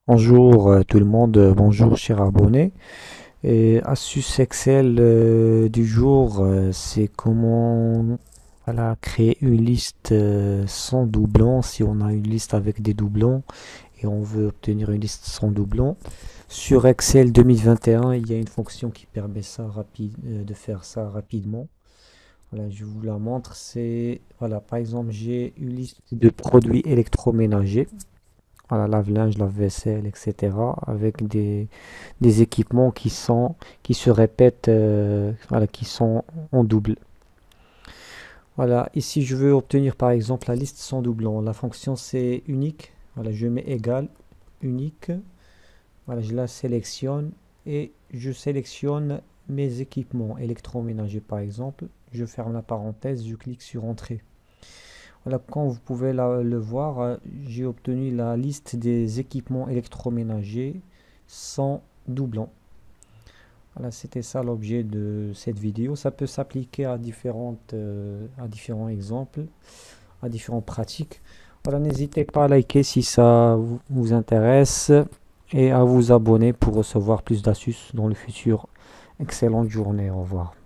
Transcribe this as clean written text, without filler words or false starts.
Bonjour tout le monde, bonjour chers abonnés. Et astuce Excel du jour, c'est comment voilà, créer une liste sans doublons si on a une liste avec des doublons et on veut obtenir une liste sans doublons. Sur Excel 2021, il y a une fonction qui permet de faire ça rapidement. Voilà, je vous la montre. C'est voilà, par exemple, j'ai une liste de produits électroménagers. Voilà, lave-linge, lave-vaisselle, etc. Avec des équipements qui se répètent, voilà, qui sont en double. Voilà, ici je veux obtenir par exemple la liste sans doublon. La fonction c'est unique. Voilà, je mets égal, unique. Voilà, je la sélectionne et je sélectionne mes équipements électroménagers par exemple. Je ferme la parenthèse, je clique sur Entrée. Voilà, comme vous pouvez le voir, j'ai obtenu la liste des équipements électroménagers sans doublons. Voilà, c'était ça l'objet de cette vidéo. Ça peut s'appliquer à différents exemples, à différentes pratiques. Voilà, n'hésitez pas à liker si ça vous intéresse et à vous abonner pour recevoir plus d'astuces dans le futur. Excellente journée, au revoir.